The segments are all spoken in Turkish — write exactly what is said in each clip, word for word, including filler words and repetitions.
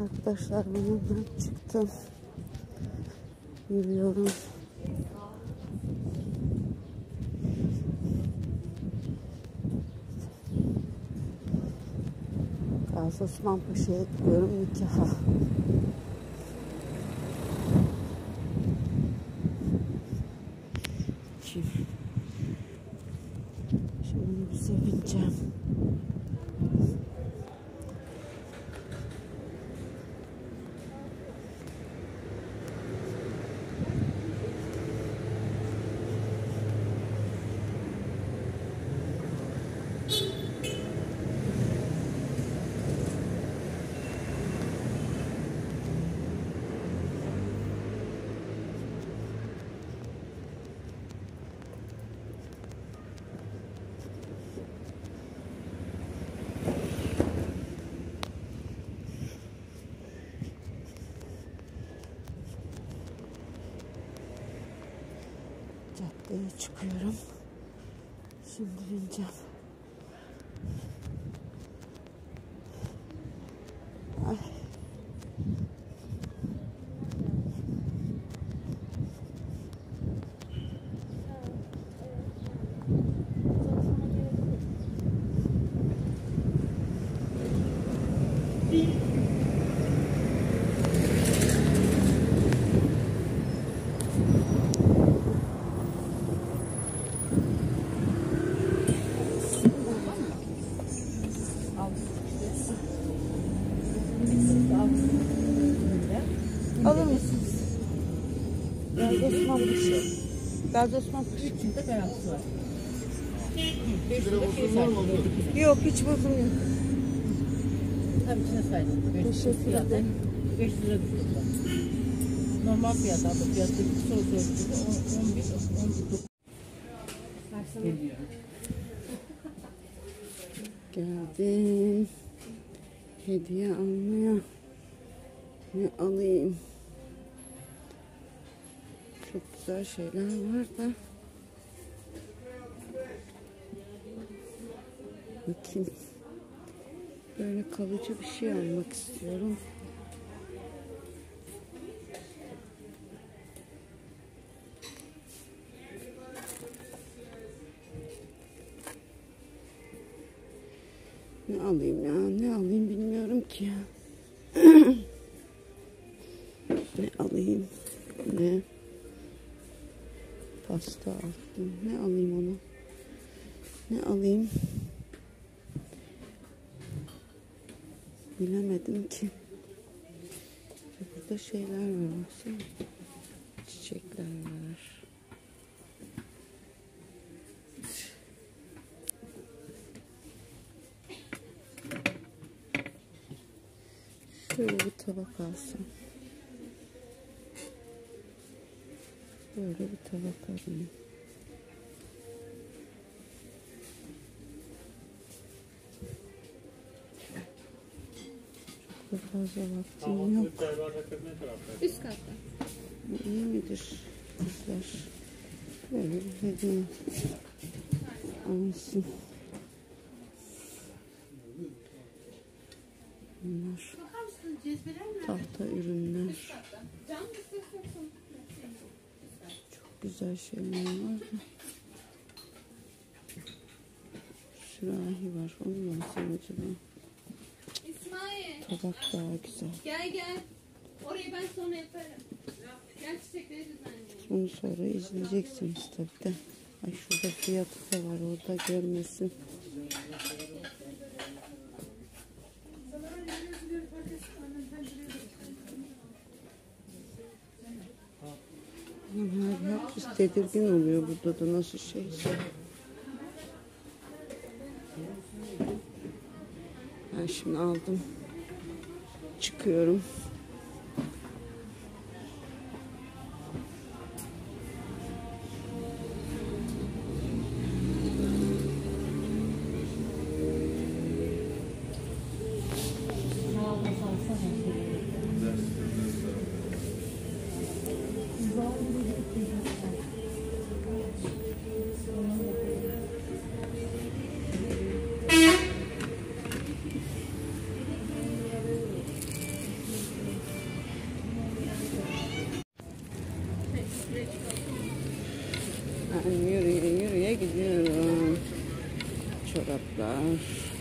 Arkadaşlar ben hemen çıktım. Yürüyorum. Gazi Osman Paşa'ya gidiyorum nikaha. Şimdi minibüse bineceğim. Caddeye çıkıyorum. Şimdi bineceğim. Ay. Alır mısınız? Gazi Osman Paşa. Gazi Osman Paşa. İçinde beyazı var. Yok, hiç bozulmuyor. Tabii içine saydım. Teşekkür ederim. beş lira düştü. Normal fiyat abi. Fiyatı soru sorusuydu. on bir, on dokuz. Geldim. Hediye almaya. Ne alayım? Çok güzel şeyler var da. Bakayım. Böyle kalıcı bir şey almak istiyorum. Ne alayım ya? Ne alayım bilmiyorum ki. Ne alayım? Ne? Pasta aldım. Ne alayım onu? Ne alayım? Bilemedim ki. Burada şeyler var. Baksana. Çiçekler var. Şöyle bir tabak alsam. Böyle bir tabak alayım. Çok da fazla vaktim yok. Üst katta. İyi midir? Güzel. Böyle bir hediye alsın. Bunlar tahta ürünler. Çok güzel şeyler var da. Sürahi var. Onu mu alsam acaba? İsmail. Tabak daha güzel. Gel gel. Orayı ben sonra yaparım. Gel çiçekleri düzenleyelim. Bunu sonra izleyeceksiniz tabii de. Ay şurada fiyatı da var. Orada görmesin. Herkes tedirgin oluyor burada da nasıl şeyse. Ben şimdi aldım. Çıkıyorum. Ben yürüye yürüye gidiyorum. Çoraplar.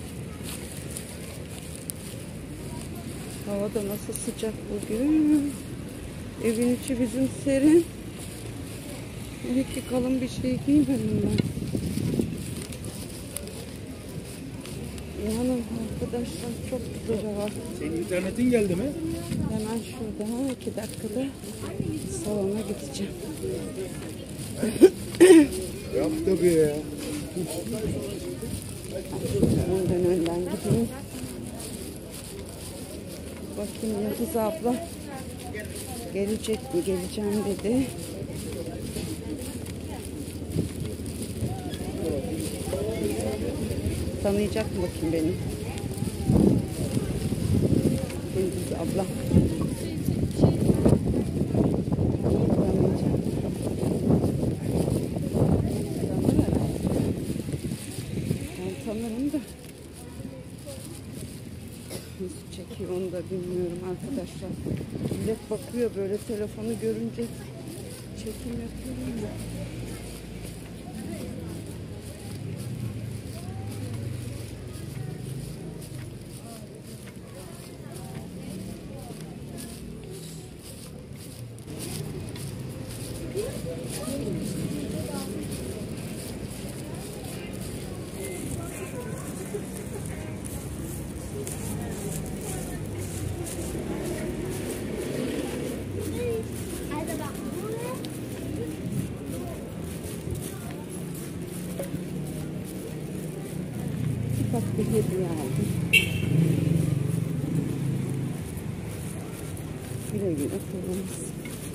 Hava da nasıl sıcak bugün. Evin içi bizim serin. Demek ki kalın bir şey giymedim ben. İnanın arkadaşlar çok güzel hava. Senin internetin geldi mi? Hemen şurada iki dakikada salona gideceğim. Yap tabii ya. Önden önden gideyim. Bakayım Yıldız abla gelecek mi? Geleceğim dedi. Tanıyacak mı bakayım beni? Yıldız abla. Tanıyacak. Tanır herhalde. Ben tanırım da. Nasıl çekiyor onu da bilmiyorum arkadaşlar. Millet bakıyor böyle telefonu görünce çekim yapıyorum da. Ufak bir hediye aldım. Güle güle kullanırız.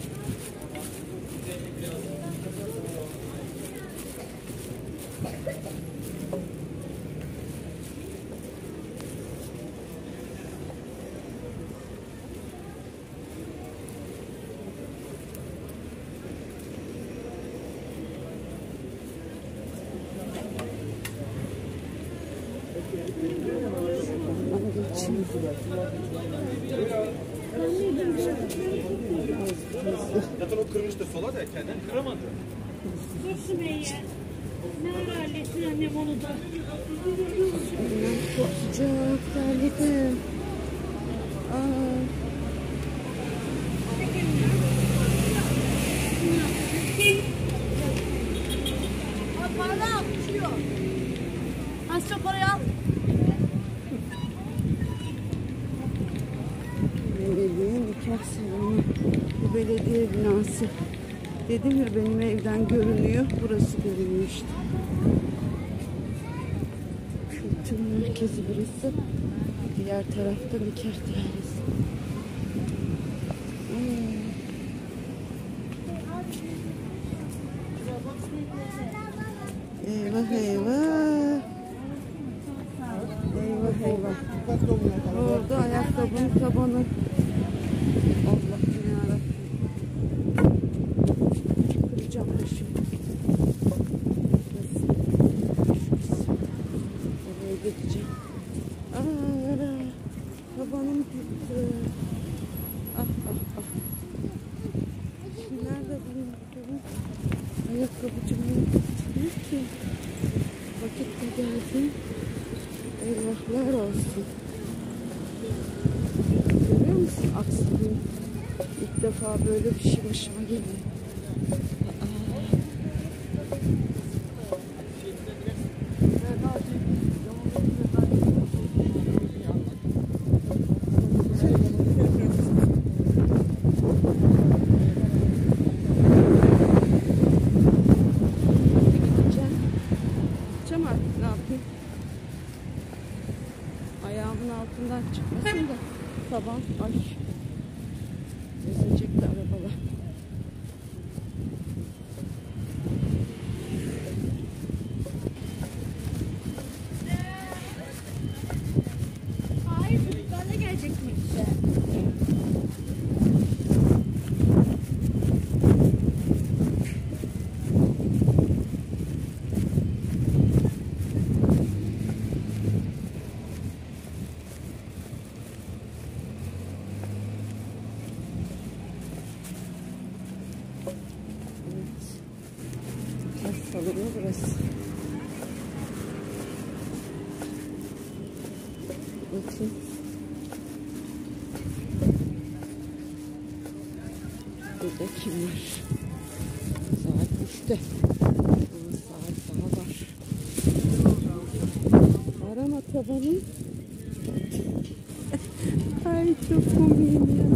Zaten o kırmıştı sola da kendini kıramadı. Dur Sümeyye. Ne ara hallettin annem onu da. Çok sıcak terledim. Aa. Parayı al. Düşüyor. Az çok parayı al. Belediye nikah salonu. Bu belediye binası. Dedim ya benim evden görünüyor. Burası görünüyor işte. Kültür merkezi burası. Diğer tarafta nikah dairesi. Hmm. Eyvah eyvah. Eyvah eyvah. Orada ayakkabının tabanı. Allah'ım yarabbim. Kıracağım da şimdi. Oraya gideceğim. Aa, tabanım gitti. Ah ah ah. Şimdi nerede benim ayakkabım? Ayakkabıcımın gitti ki. Vakit de geldi. Eyvahlar olsun. Görüyor musun aksiliği? İlk defa böyle bir şey başıma geliyor. Gideceğim. Gideceğim artık, ne yapayım? Ayağımın altından çıkmasın da taban ay ezecekti arabalar. Hayır, çocuklarla gelecekmiş. alacağız. Bakın. Burada kim var? Saat üçte. Ama saat daha var. Var ama tabanı. Ay çok komiyim ya.